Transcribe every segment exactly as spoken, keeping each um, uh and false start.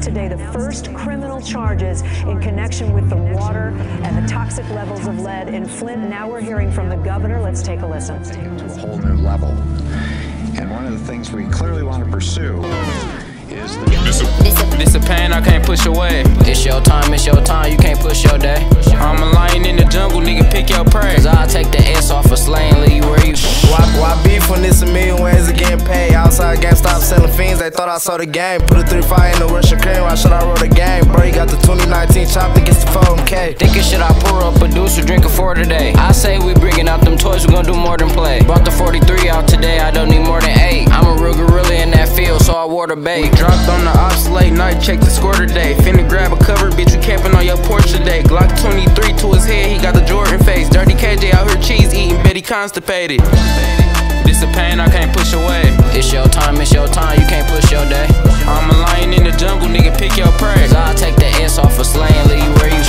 announced today the first criminal charges in connection with the water and the toxic levels of lead in Flint. Now we're hearing from the governor. Let's take a listen. To a whole new level. And one of the things we clearly want to pursue is the... This a pain I can't push away. It's your time, it's your time, you can't push your day. I'm a lion in the jungle, nigga, pick your prey. Cause I'll take the S off a slaying, leave you where you. Why, why beef when it's a million ways of getting paid? Outside game, stop selling fiends, they thought I saw the game. Put a three five in the Russian cream, why should I roll the game? Bro, you got the twenty nineteen chop, think it's the four K. Thinking shit I pour up, producer, drinking for today. I say we bringing out them toys, we gon' do more than play. Brought the forty-three out today, I don't need more than eight. I'm a real gorilla in that field, so I wore the bait. Dropped on the ops late night, check the score today. Finna grab a cover, bitch, we camping on your porch today. Glock twenty-three to his head, he got the Jordan face. Dirty K J out here cheese eating, bet he constipated. This a pain I can't push away. It's your time, it's your time, you can't push your day. I'm a lion in the jungle, nigga, pick your prey. Cause I'll take the S off a slaying, leave you where you.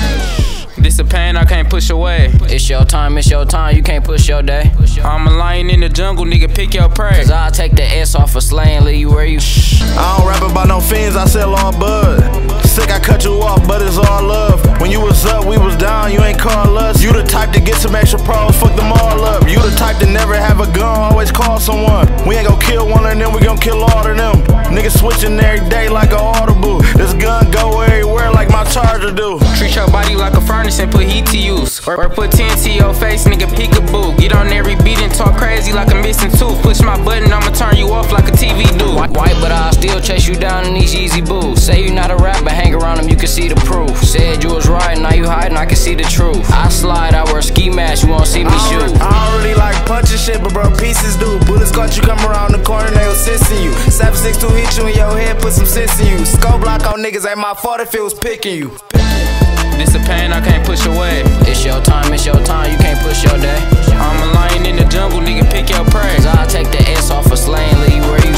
This a pain I can't push away. It's your time, it's your time, you can't push your day. I'm a lion in the jungle, nigga, pick your prey. Cause I'll take the S off a slaying, leave you where you. I don't rap about no fiends, I sell all bud. Sick, I cut you off, but it's all love. When you was up, we was down, you ain't call us. You the type to get some extra pros, fuck them all up. You the type to never have a gun, always call someone. We ain't gon' kill one of them, we gon' kill all of them. Niggas switching every day like a audible. This gun go everywhere like my charger do. Treat your body like a furnace and put heat to use. Or, or put ten to your face, nigga, peekaboo. Get on every beat and talk crazy like a missing tooth. Push my button, I'ma turn you off like a T V do. White, but I'll still chase you down in these Yeezy boots. Say you not a rapper, hang around them, you can see the proof. Said you was right, now you hiding, I can see the truth. I slide, I wear ski mask, you won't see me shoot. I don't really like punching shit, but bro, pieces do. Bullets caught you come around the corner, they assisting you. seven six two hit you in your head, put some sense in you. Scope block on niggas, ain't my fault if it was picking you. This a pain I can't push away. It's your time, it's your time, you can't push your day. I'm a lion in the jungle, nigga, pick your prey. Cause I'll take the S off a slaying, leave you where you.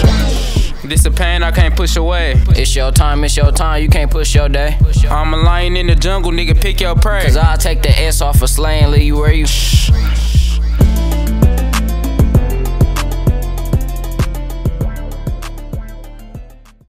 This a pain I can't push away. It's your time, it's your time, you can't push your day. I'm a lion in the jungle, nigga, pick your prey. Cause I'll take the S off a slaying, leave you where you.